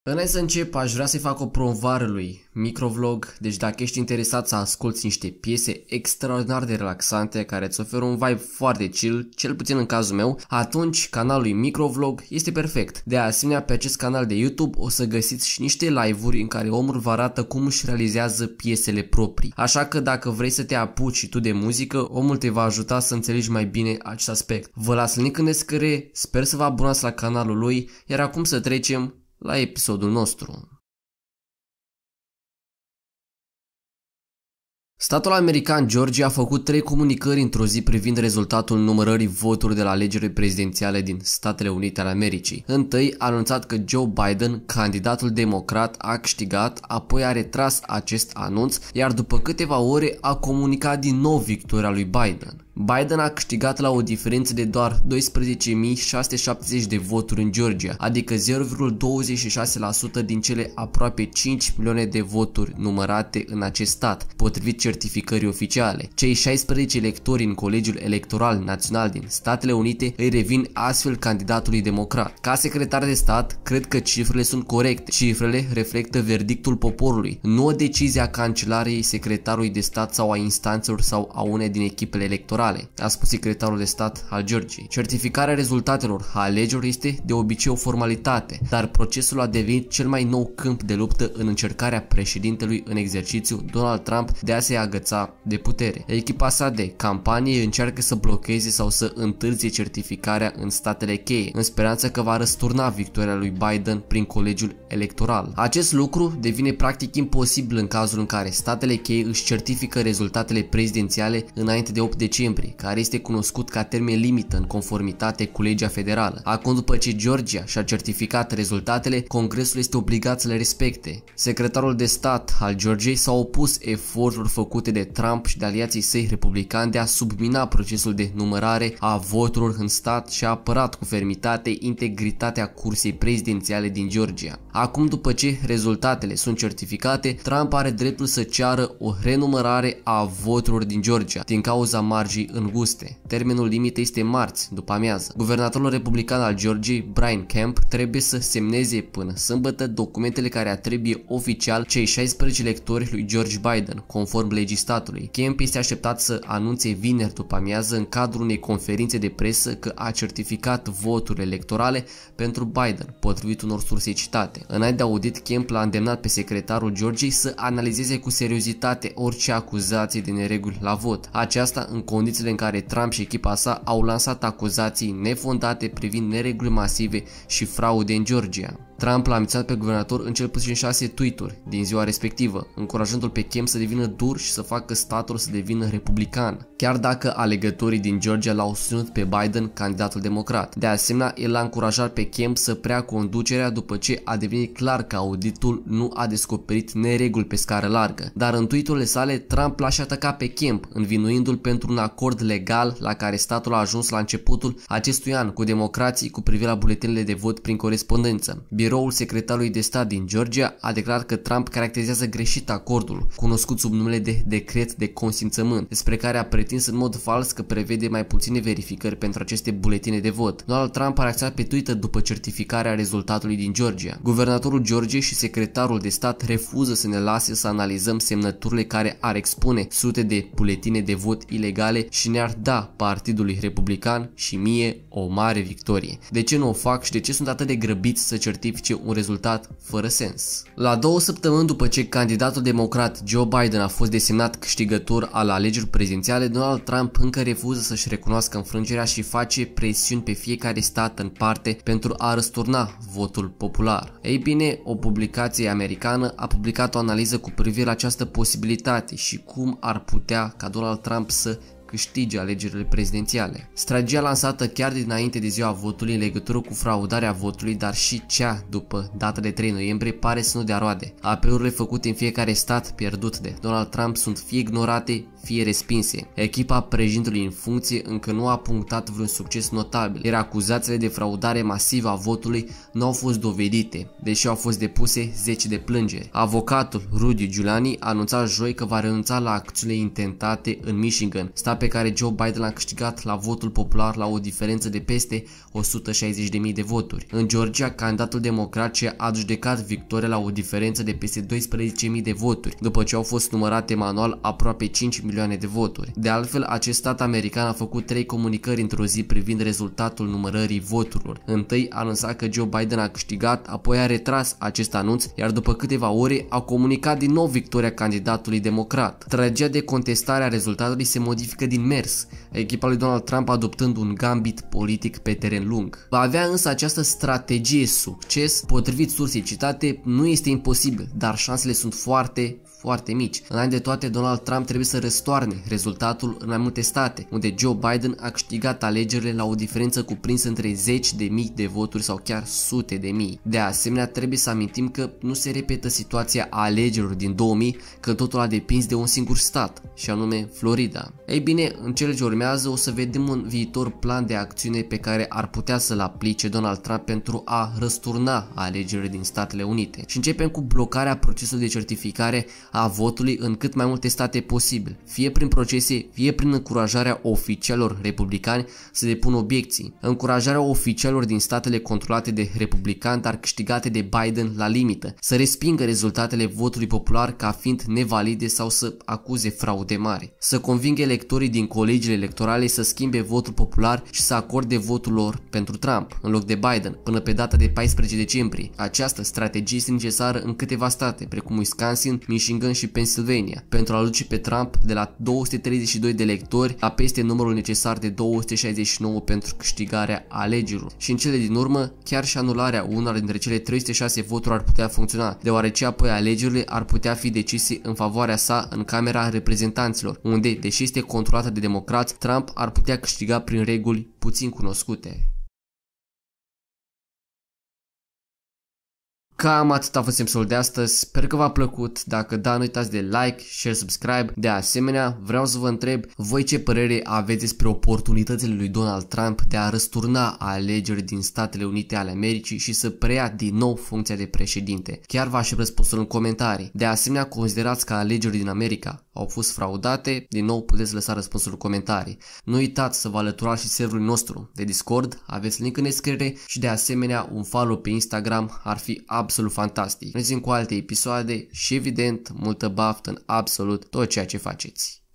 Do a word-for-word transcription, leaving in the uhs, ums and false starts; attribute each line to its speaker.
Speaker 1: Înainte să încep, aș vrea să-i fac o promovare lui microvlog, deci dacă ești interesat să asculti niște piese extraordinar de relaxante care îți oferă un vibe foarte chill, cel puțin în cazul meu, atunci canalul lui microvlog este perfect. De asemenea, pe acest canal de YouTube o să găsiți și niște live-uri în care omul vă arată cum își realizează piesele proprii. Așa că dacă vrei să te apuci și tu de muzică, omul te va ajuta să înțelegi mai bine acest aspect. Vă las link în descriere, sper să vă abonați la canalul lui, iar acum să trecem la episodul nostru. Statul american Georgia a făcut trei comunicări într-o zi privind rezultatul numărării voturilor de la alegerile prezidențiale din Statele Unite ale Americii. Întâi a anunțat că Joe Biden, candidatul democrat, a câștigat, apoi a retras acest anunț, iar după câteva ore a comunicat din nou victoria lui Biden. Biden a câștigat la o diferență de doar doisprezece mii șase sute șaptezeci de voturi în Georgia, adică zero virgulă douăzeci și șase la sută din cele aproape cinci milioane de voturi numărate în acest stat, potrivit certificării oficiale. Cei șaisprezece electori în Colegiul Electoral Național din Statele Unite îi revin astfel candidatului democrat. Ca secretar de stat, cred că cifrele sunt corecte. Cifrele reflectă verdictul poporului, nu o decizie a cancelarei, secretarului de stat sau a instanțelor sau a unei din echipele electorale, a spus secretarul de stat al Georgiei. Certificarea rezultatelor a alegerilor este de obicei o formalitate, dar procesul a devenit cel mai nou câmp de luptă în încercarea președintelui în exercițiu, Donald Trump, de a se agăța de putere. Echipa sa de campanie încearcă să blocheze sau să întârzie certificarea în statele cheie, în speranța că va răsturna victoria lui Biden prin colegiul electoral. Acest lucru devine practic imposibil în cazul în care statele cheie își certifică rezultatele prezidențiale înainte de opt decembrie, care este cunoscut ca termen limită în conformitate cu legea federală. Acum, după ce Georgia și-a certificat rezultatele, Congresul este obligat să le respecte. Secretarul de stat al Georgiei s-a opus eforturilor făcute de Trump și de aliații săi republicani de a submina procesul de numărare a voturilor în stat și a apărat cu fermitate integritatea cursei prezidențiale din Georgia. Acum, după ce rezultatele sunt certificate, Trump are dreptul să ceară o renumărare a voturilor din Georgia din cauza marjii înguste. Termenul limită este marți, după amiază. Guvernatorul republican al Georgiei, Brian Kemp, trebuie să semneze până sâmbătă documentele care atribuie oficial cei șaisprezece electori lui George Biden, conform legii statului. Kemp este așteptat să anunțe vineri după amiază în cadrul unei conferințe de presă că a certificat voturile electorale pentru Biden, potrivit unor surse citate. Înainte de audit, Kemp l-a îndemnat pe secretarul Georgiei să analizeze cu seriozitate orice acuzație de nereguli la vot. Aceasta în condițiile în care Trump și echipa sa au lansat acuzații nefondate privind nereguli masive și fraude în Georgia. Trump l-a amenințat pe guvernator în cel puțin șase tweet-uri din ziua respectivă, încurajându-l pe Kemp să devină dur și să facă statul să devină republican, chiar dacă alegătorii din Georgia l-au susținut pe Biden, candidatul democrat. De asemenea, el l-a încurajat pe Kemp să preia conducerea după ce a devenit clar că auditul nu a descoperit nereguli pe scară largă. Dar în tweet-urile sale, Trump l-a și atacat pe Kemp, învinuindu-l pentru un acord legal la care statul a ajuns la începutul acestui an cu democrații cu privire la buletinele de vot prin corespondență. Biroul secretarului de stat din Georgia a declarat că Trump caracterizează greșit acordul, cunoscut sub numele de decret de consimțământ, despre care a pretins în mod fals că prevede mai puține verificări pentru aceste buletine de vot. Donald Trump a reacționat pe Twitter după certificarea rezultatului din Georgia. Guvernatorul Georgiei și secretarul de stat refuză să ne lase să analizăm semnăturile care ar expune sute de buletine de vot ilegale și ne-ar da Partidului Republican și mie o mare victorie. De ce nu o fac și de ce sunt atât de grăbiți să certifice un rezultat fără sens? La două săptămâni după ce candidatul democrat Joe Biden a fost desemnat câștigător al alegerilor prezidențiale, Donald Trump încă refuză să-și recunoască înfrângerea și face presiuni pe fiecare stat în parte pentru a răsturna votul popular. Ei bine, o publicație americană a publicat o analiză cu privire la această posibilitate și cum ar putea ca Donald Trump să câștige alegerile prezidențiale. Strategia lansată chiar dinainte de ziua votului în legătură cu fraudarea votului, dar și cea după data de trei noiembrie, pare să nu dea roade. Apelurile făcute în fiecare stat pierdut de Donald Trump sunt fie ignorate, fie respinse. Echipa președintelui în funcție încă nu a punctat vreun succes notabil, iar acuzațiile de fraudare masivă a votului nu au fost dovedite, deși au fost depuse zeci de plângeri. Avocatul Rudy Giuliani a anunțat joi că va renunța la acțiunile intentate în Michigan, stat pe care Joe Biden l-a câștigat la votul popular la o diferență de peste o sută șaizeci de mii de voturi. În Georgia, candidatul democrat ce a adjudecat victoria la o diferență de peste doisprezece mii de voturi, după ce au fost numărate manual aproape cinci milioane de voturi. De altfel, acest stat american a făcut trei comunicări într-o zi privind rezultatul numărării voturilor. Întâi a anunțat că Joe Biden a câștigat, apoi a retras acest anunț, iar după câteva ore a comunicat din nou victoria candidatului democrat. Strategia de contestare a rezultatului se modifică din mers, echipa lui Donald Trump adoptând un gambit politic pe teren lung. Va avea însă această strategie succes? Potrivit sursei citate, nu este imposibil, dar șansele sunt foarte, foarte mici. Înainte de toate, Donald Trump trebuie să răstoarne rezultatul în mai multe state, unde Joe Biden a câștigat alegerile la o diferență cuprinsă între zeci de mii de voturi sau chiar sute de mii. De asemenea, trebuie să amintim că nu se repetă situația alegerilor din două mii, când totul a depins de un singur stat, și anume Florida. Ei bine, în cele ce urmează o să vedem un viitor plan de acțiune pe care ar putea să-l aplice Donald Trump pentru a răsturna alegerile din Statele Unite. Și începem cu blocarea procesului de certificare a votului în cât mai multe state posibil, fie prin procese, fie prin încurajarea oficialilor republicani să depună obiecții. Încurajarea oficialilor din statele controlate de republicani, dar câștigate de Biden la limită, să respingă rezultatele votului popular ca fiind nevalide sau să acuze fraude mari, să convingă electorii din colegiile electorale să schimbe votul popular și să acorde votul lor pentru Trump în loc de Biden până pe data de paisprezece decembrie. Această strategie este necesară în câteva state, precum Wisconsin, Michigan și Pennsylvania, pentru a duce pe Trump de la două sute treizeci și doi de electori la peste numărul necesar de două sute șaizeci și nouă pentru câștigarea alegerilor. Și în cele din urmă, chiar și anularea unora dintre cele trei sute șase voturi ar putea funcționa, deoarece apoi alegerile ar putea fi decise în favoarea sa în Camera Reprezentanților, unde, deși este controlată de democrați, Trump ar putea câștiga prin reguli puțin cunoscute. Cam atât a fost episodul de astăzi, sper că v-a plăcut, dacă da, nu uitați de like, share, subscribe. De asemenea, vreau să vă întreb, voi ce părere aveți despre oportunitățile lui Donald Trump de a răsturna alegeri din Statele Unite ale Americii și să preia din nou funcția de președinte? Chiar vă aștept răspunsul în comentarii. De asemenea, considerați că alegerile din America au fost fraudate? Din nou puteți lăsa răspunsul în comentarii. Nu uitați să vă alăturați și serverul nostru de Discord, aveți link în descriere și de asemenea un follow pe Instagram ar fi absolut fantastic. Ne vedem cu alte episoade și evident multă baftă în absolut tot ceea ce faceți.